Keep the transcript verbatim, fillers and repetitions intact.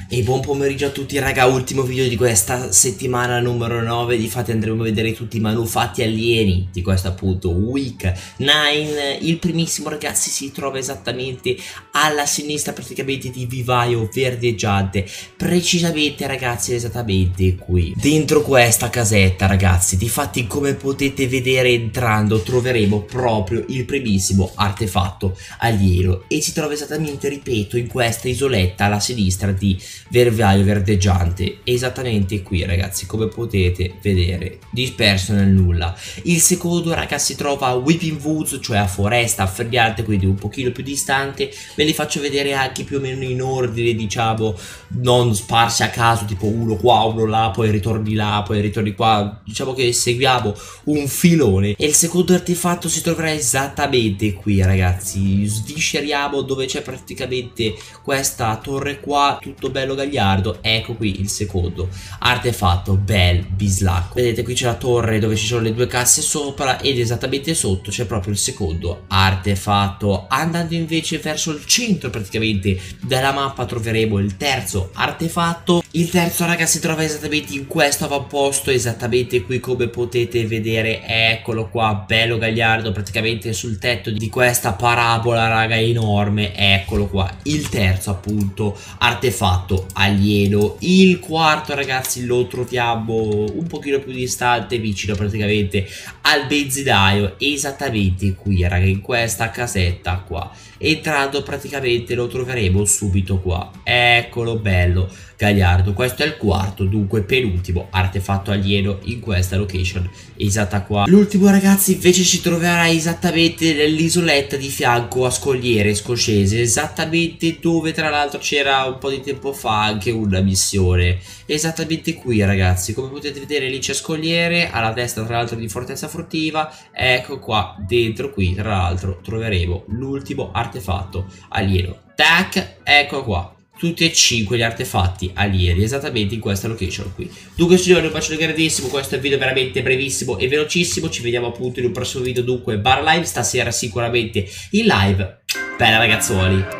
E buon pomeriggio a tutti raga, ultimo video di questa settimana numero nove. Difatti andremo a vedere tutti i manufatti alieni di questo appunto week nove. Il primissimo ragazzi si trova esattamente alla sinistra praticamente di vivaio verdeggiante, precisamente ragazzi esattamente qui dentro questa casetta ragazzi. Difatti come potete vedere entrando troveremo proprio il primissimo artefatto alieno e si trova esattamente, ripeto, in questa isoletta alla sinistra di vivaio verdeggiante, esattamente qui ragazzi, come potete vedere, disperso nel nulla. Il secondo ragazzi si trova a Weeping Woods, cioè a foresta afferiante, quindi un pochino più distante. Ve li faccio vedere anche più o meno in ordine, diciamo, non sparsi a caso, tipo uno qua, uno là, poi ritorni là, poi ritorni qua. Diciamo che seguiamo un filone. E il secondo artefatto si troverà esattamente qui ragazzi. Svisceriamo dove c'è praticamente questa torre qua, tutto bello gagliardo. Ecco qui il secondo artefatto, bel bislacco. Vedete qui c'è la torre dove ci sono le due casse sopra ed esattamente sotto c'è proprio il secondo artefatto. Andando invece verso il centro praticamente della mappa troveremo il terzo artefatto. Il terzo ragazzi si trova esattamente in questo avamposto, esattamente qui come potete vedere. Eccolo qua, bello gagliardo praticamente sul tetto di questa parabola raga enorme. Eccolo qua il terzo appunto artefatto alieno. Il quarto ragazzi lo troviamo un pochino più distante, vicino praticamente al benzinaio, esattamente qui raga, in questa casetta qua. Entrando praticamente lo troveremo subito qua. Eccolo bello gagliardo. Questo è il quarto, dunque penultimo artefatto alieno in questa location esatta qua. L'ultimo ragazzi invece si troverà esattamente nell'isoletta di fianco a Scogliere Scoscese, esattamente dove tra l'altro c'era un po' di tempo fa anche una missione. Esattamente qui ragazzi, come potete vedere lì c'è Scogliere, alla destra tra l'altro di Fortezza Furtiva. Ecco qua dentro qui tra l'altro troveremo l'ultimo artefatto alieno. Tac, ecco qua tutti e cinque gli artefatti alieni esattamente in questa location qui. Dunque signori, un bacione grandissimo, questo è un video veramente brevissimo e velocissimo. Ci vediamo appunto in un prossimo video, dunque bar live stasera sicuramente in live. Bella ragazzuoli.